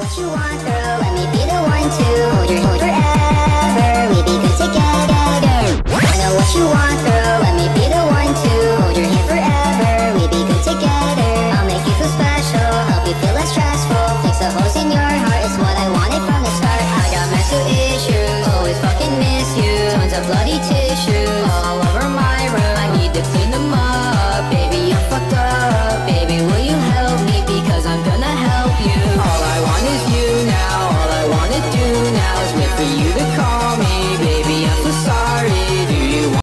what you want, girl. Let me be the one to hold your hand forever. We be good together. I know what you want, girl. Let me be the one to hold your hand forever. We be good together. I'll make you feel special, help you feel less stressful. Fix the holes in your heart, it's what I wanted from the start. I got massive issues, always fucking miss you. Tons of bloody tears.